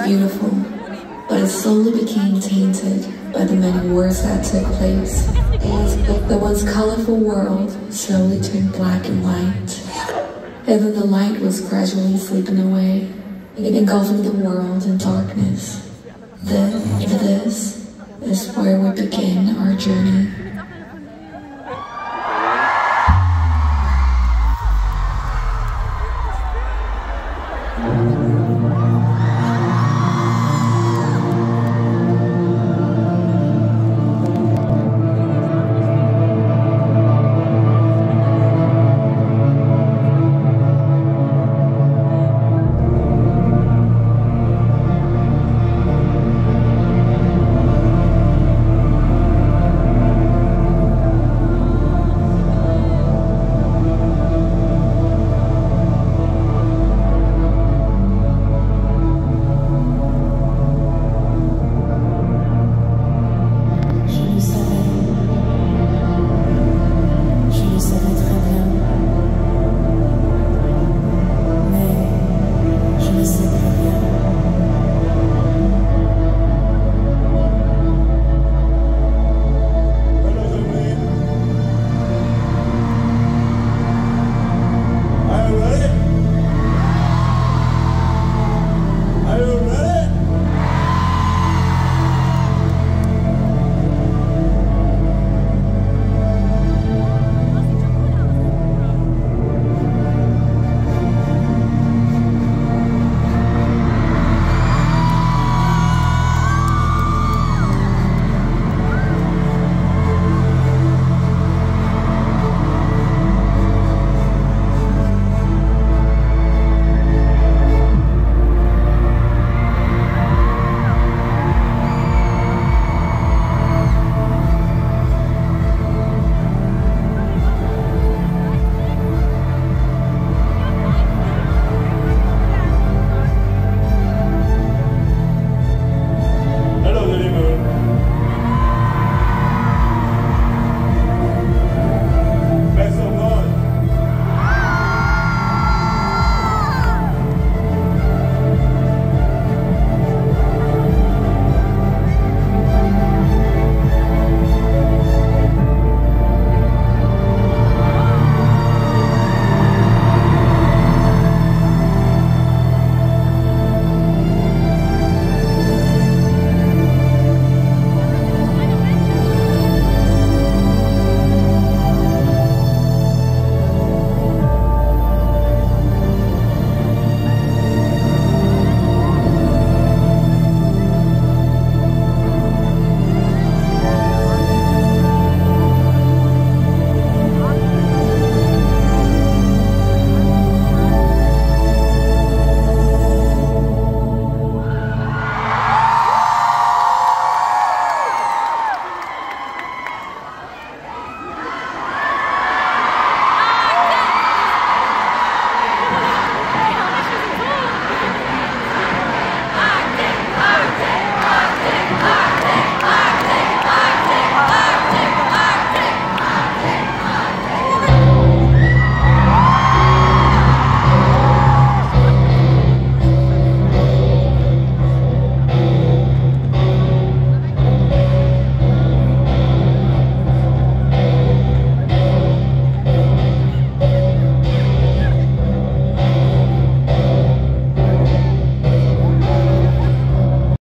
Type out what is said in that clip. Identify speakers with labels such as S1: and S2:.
S1: beautiful, but it slowly became tainted by the many wars that took place. And the once colorful world slowly turned black and white. And then the light was gradually sleeping away, engulfing the world in darkness. This is where we begin our journey.